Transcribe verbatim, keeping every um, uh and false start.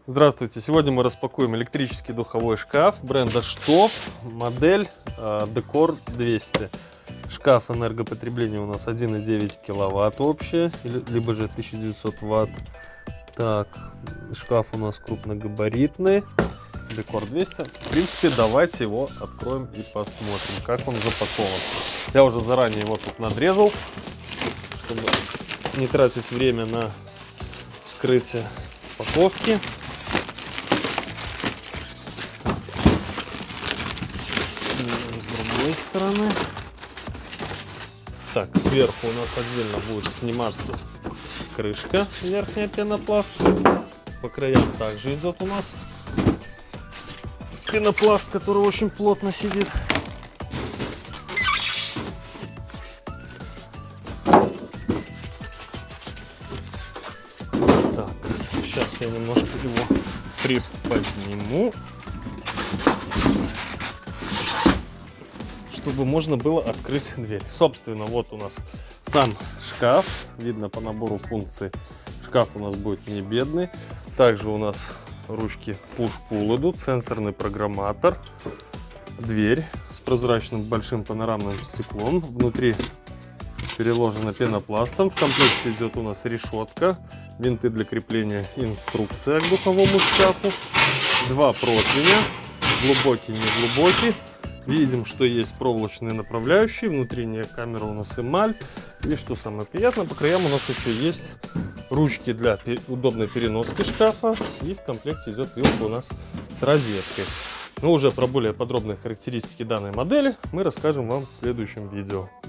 Здравствуйте! Сегодня мы распакуем электрический духовой шкаф бренда Штоф, модель э, Декор двести. Шкаф энергопотребление у нас один и девять киловатт общее, либо же тысяча девятьсот ватт. Так, шкаф у нас крупногабаритный, Декор двести. В принципе, давайте его откроем и посмотрим, как он запакован. Я уже заранее его тут надрезал, чтобы не тратить время на вскрытие упаковки. Снимем с другой стороны. Так, сверху у нас отдельно будет сниматься крышка, верхняя пенопласт. По краям также идет у нас пенопласт, который очень плотно сидит. Так, сейчас я немножко его приподниму, чтобы можно было открыть дверь. Собственно, вот у нас сам шкаф. Видно по набору функций. Шкаф у нас будет не бедный. Также у нас ручки push-pull идут, сенсорный программатор, дверь с прозрачным большим панорамным стеклом. Внутри переложена пенопластом. В комплекте идет у нас решетка, винты для крепления, инструкция к духовому шкафу, два противня, глубокий, неглубокий. Видим, что есть проволочные направляющие, внутренняя камера у нас эмаль. И что самое приятное, по краям у нас еще есть ручки для удобной переноски шкафа. И в комплекте идет вилка у нас с розеткой. Но уже про более подробные характеристики данной модели мы расскажем вам в следующем видео.